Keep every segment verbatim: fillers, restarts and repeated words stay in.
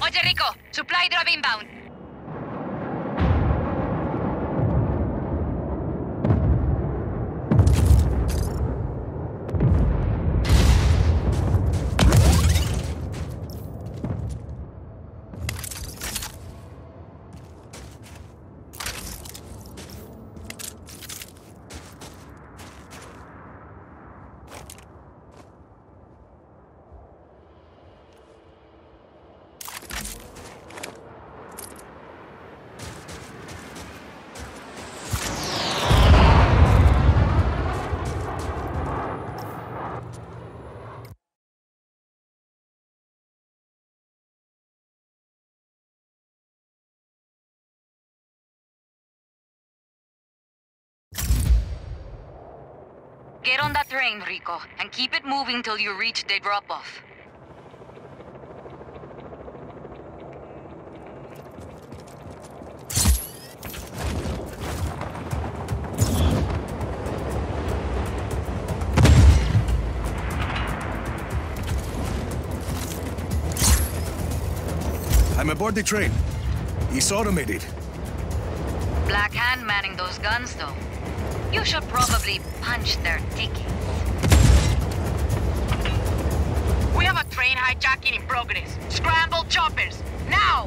Oye, Rico, supply drop inbound. Get on that train, Rico, and keep it moving till you reach the drop-off. I'm aboard the train. It's automated. Black Hand manning those guns, though. You should probably punch their tickets. We have a train hijacking in progress. Scramble choppers, now!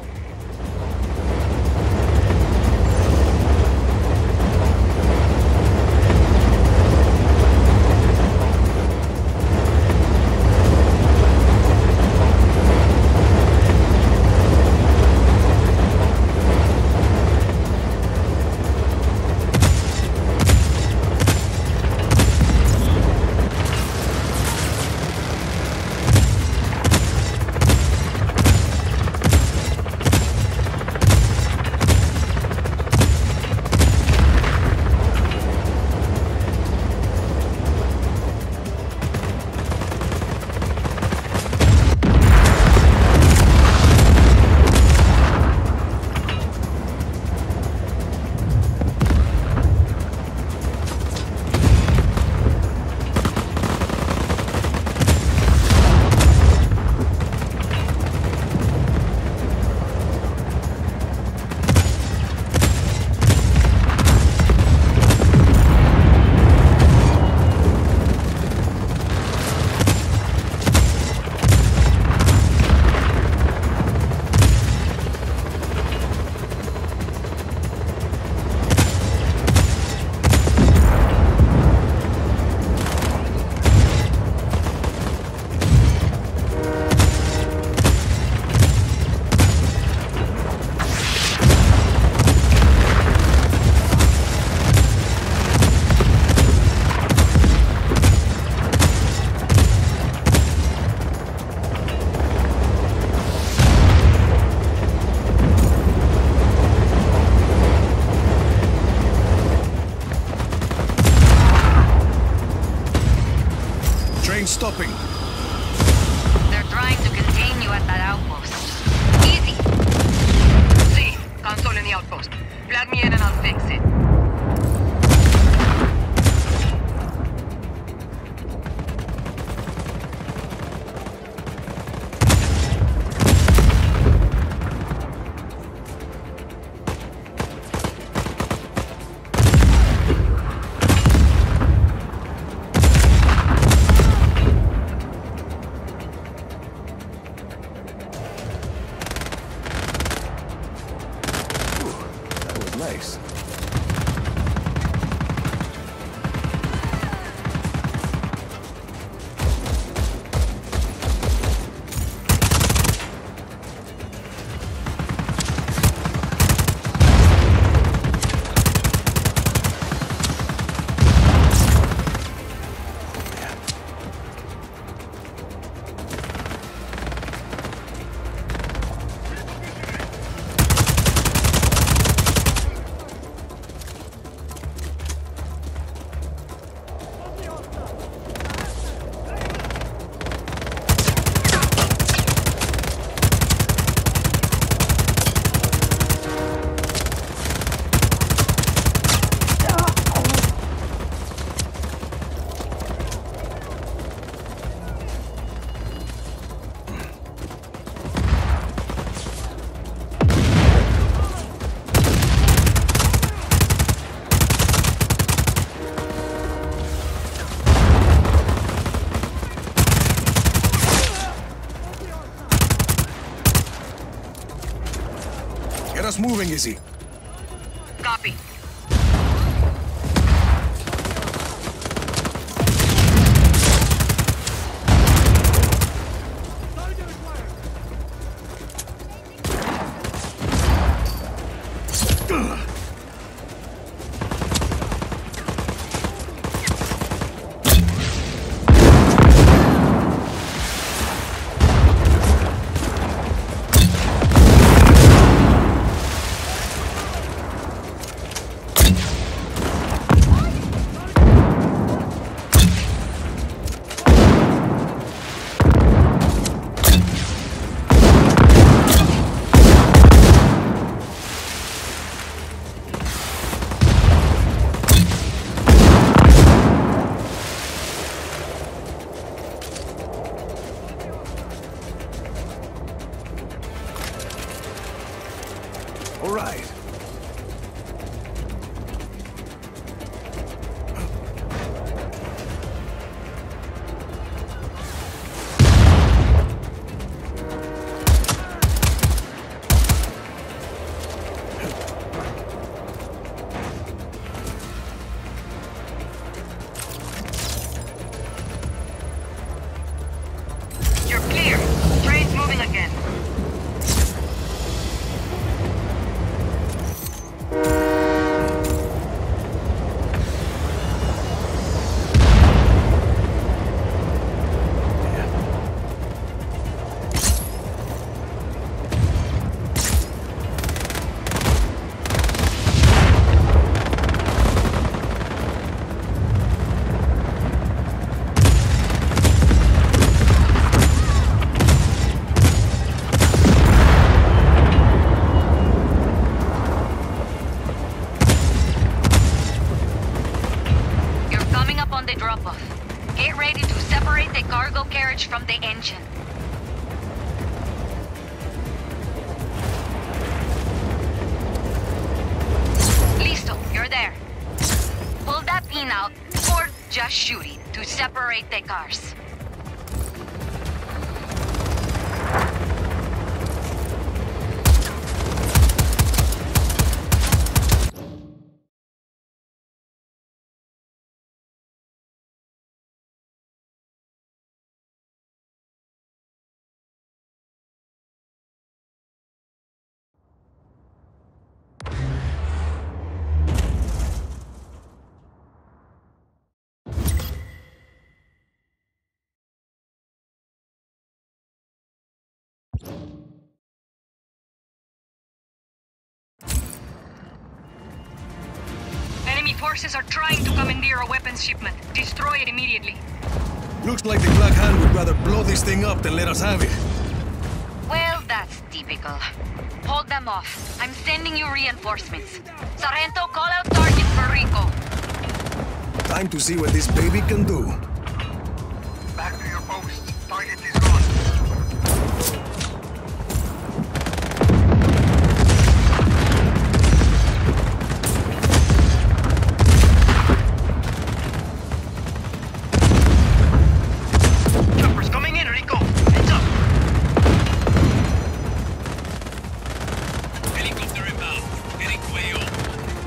Stopping. They're trying to contain you at that outpost. Easy. See, console in the outpost. Plug me in and I'll fix it. Nice. Almost moving, Izzy. Copy. All right. You're clear. Train's moving again. The drop-off. Get ready to separate the cargo carriage from the engine. Listo, you're there. Pull that pin out, or just shoot it, to separate the cars. Enemy forces are trying to commandeer a weapons shipment. Destroy it immediately. Looks like the Black Hand would rather blow this thing up than let us have it. Well, that's typical. Hold them off. I'm sending you reinforcements. Sargento, call out targets for Rico. Time to see what this baby can do. Back to your post. Target is gone. Choppers coming in, Rico. Heads up. Helicopter inbound. Heading to A O.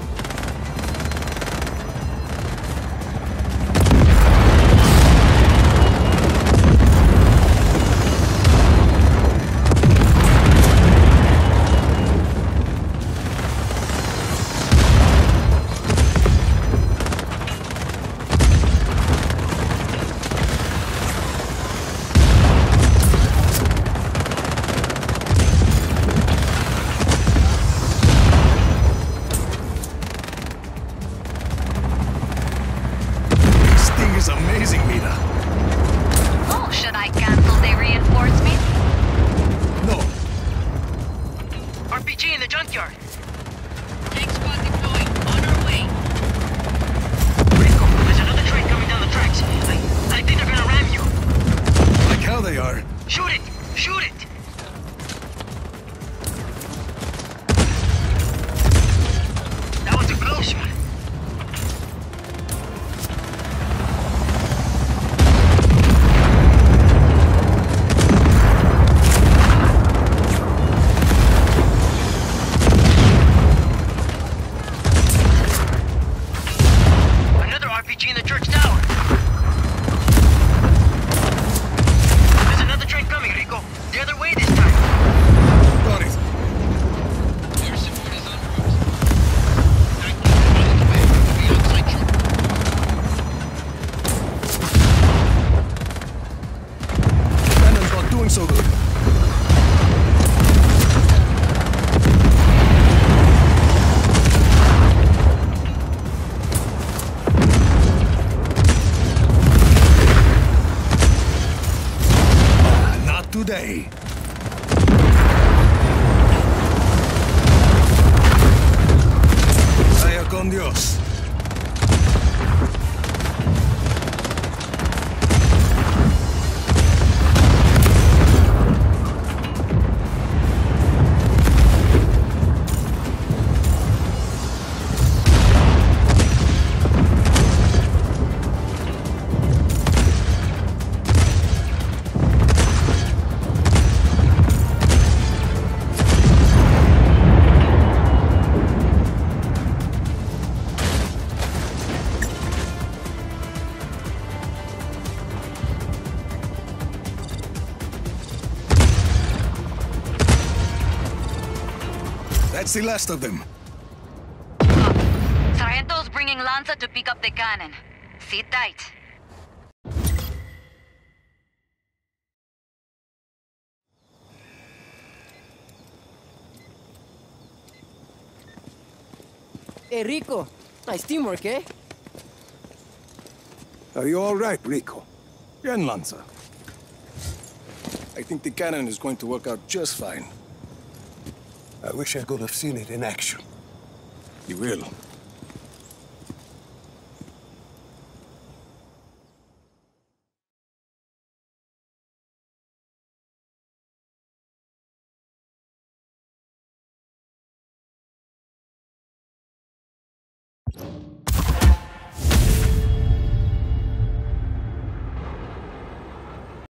Is amazing, Mira. Oh, should I cancel the reinforcement? No. R P G in the junkyard. Tank squad deployed. On our way. Rico, there's another train coming down the tracks. I, I think they're gonna ram you. Like how they are. Shoot it! Shoot it! That was a close one. Adios. That's the last of them. Sargento's bringing Lanza to pick up the cannon. Sit tight. Hey, Rico. Nice teamwork, eh? Are you all right, Rico? Bien, Lanza. I think the cannon is going to work out just fine. I wish I could have seen it in action. You will. You